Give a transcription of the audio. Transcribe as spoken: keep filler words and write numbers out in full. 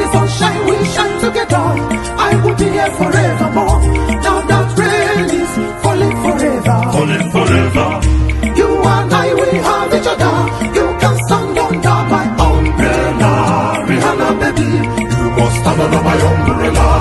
sunshine, we shine together. I will be here forevermore. Now that rain is falling forever. Falling forever. You and I, we have each other. You can stand under my umbrella. Rhianna, baby, you must stand under my umbrella.